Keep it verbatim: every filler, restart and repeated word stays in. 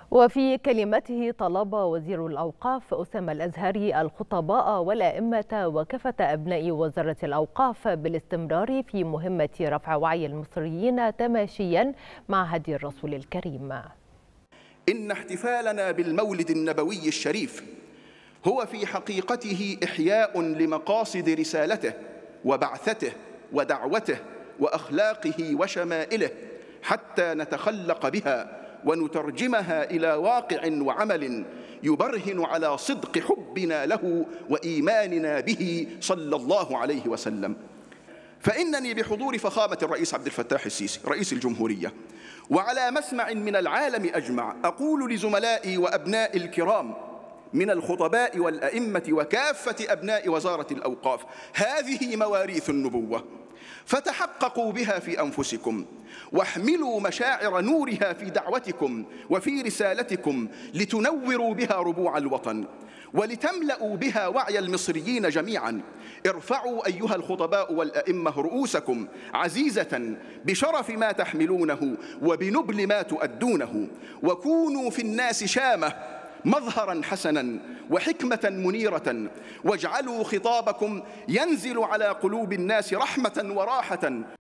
وفي كلمته طلب وزير الأوقاف أسامة الأزهري الخطباء والأئمة وكافة أبناء وزارة الأوقاف بالاستمرار في مهمة رفع وعي المصريين تماشيا مع هدي الرسول الكريم. إن احتفالنا بالمولد النبوي الشريف هو في حقيقته إحياء لمقاصد رسالته وبعثته ودعوته وأخلاقه وشمائله، حتى نتخلق بها ونترجمها إلى واقع وعمل يبرهن على صدق حبنا له وإيماننا به صلى الله عليه وسلم. فإنني بحضور فخامة الرئيس عبد الفتاح السيسي رئيس الجمهورية وعلى مسمع من العالم أجمع أقول لزملائي وأبناء الكرام من الخطباء والأئمة وكافة أبناء وزارة الأوقاف: هذه مواريث النبوة، فتحققوا بها في أنفسكم واحملوا مشاعر نورها في دعوتكم وفي رسالتكم لتنوروا بها ربوع الوطن ولتملأوا بها وعي المصريين جميعا. ارفعوا أيها الخطباء والأئمة رؤوسكم عزيزة بشرف ما تحملونه وبنبل ما تؤدونه، وكونوا في الناس شامة مظهرا حسنا وحكمة منيرة، واجعلوا خطابكم ينزل على قلوب الناس رحمة وراحة.